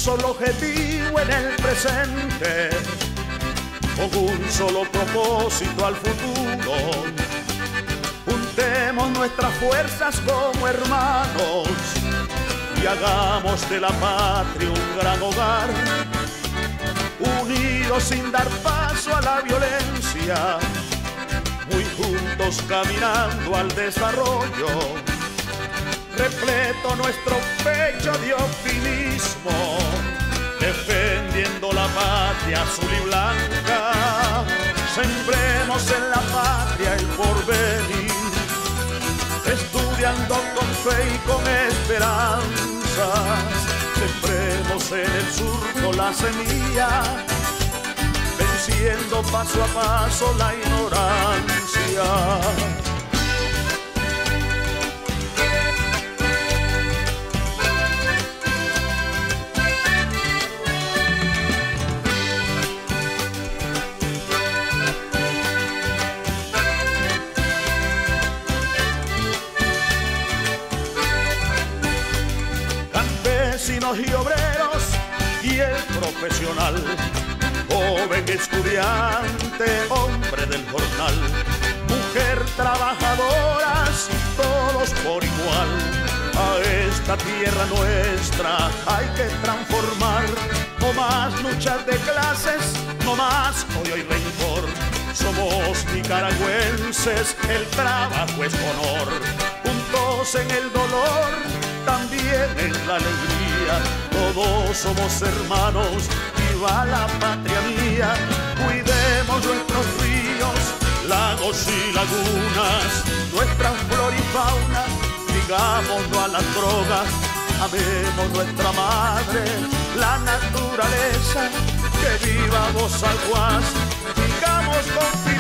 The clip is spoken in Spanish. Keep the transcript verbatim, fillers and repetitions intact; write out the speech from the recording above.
solo objetivo en el presente, con un solo propósito al futuro. Juntemos nuestras fuerzas como hermanos y hagamos de la patria un gran hogar, unidos sin dar paso a la violencia, muy juntos caminando al desarrollo, repleto nuestro pecho de optimismo, defendiendo la patria azul y blanca. Sembremos en la patria el porvenir, estudiando con fe y con esperanza. Sembremos en el surco la semilla, venciendo paso a paso la ignorancia. Campesinos y obreros y el profesional, joven estudiante, hombre del jornal, mujer trabajadoras, todos por igual. A esta tierra nuestra hay que transformar. No más luchas de clases, no más odio y rencor. Somos nicaragüenses, el trabajo es honor. Juntos en el dolor, también en la alegría. Todos somos hermanos, viva la patria mía. Cuidemos nuestros ríos, lagos y lagunas, nuestra flora y fauna, digamos no a las drogas. Amemos nuestra madre, la naturaleza, que viva Vos Aguas, digamos con